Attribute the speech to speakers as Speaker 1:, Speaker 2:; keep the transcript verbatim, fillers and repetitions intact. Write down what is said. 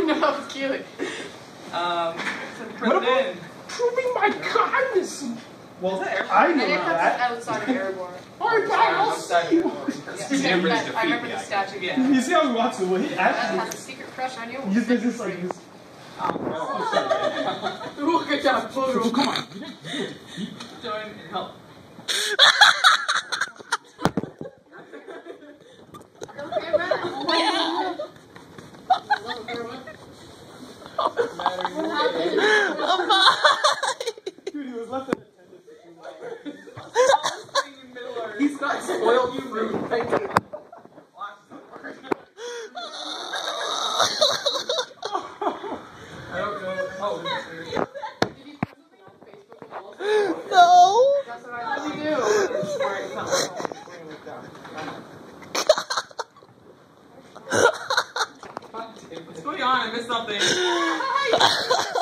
Speaker 1: No, that was cute.
Speaker 2: Um,
Speaker 3: what about proving my kindness?
Speaker 2: Well, there.
Speaker 3: I know
Speaker 1: and it
Speaker 3: that.
Speaker 1: outside of Aragorn.
Speaker 3: Alright, I'll see you.
Speaker 1: Yeah, I remember the statue.
Speaker 2: Yeah.
Speaker 3: You see how he walks away? He
Speaker 1: That
Speaker 3: actually
Speaker 1: has a secret crush on you.
Speaker 3: he's just just like this.
Speaker 1: Look at that photo.
Speaker 3: Come on.
Speaker 2: Join and help.
Speaker 3: Dude, he was left unattended.
Speaker 2: He's got spoiled you rude. Thank you. I don't know. Oh,
Speaker 4: No.
Speaker 1: That's what I love you do.
Speaker 2: What's going on? I missed something.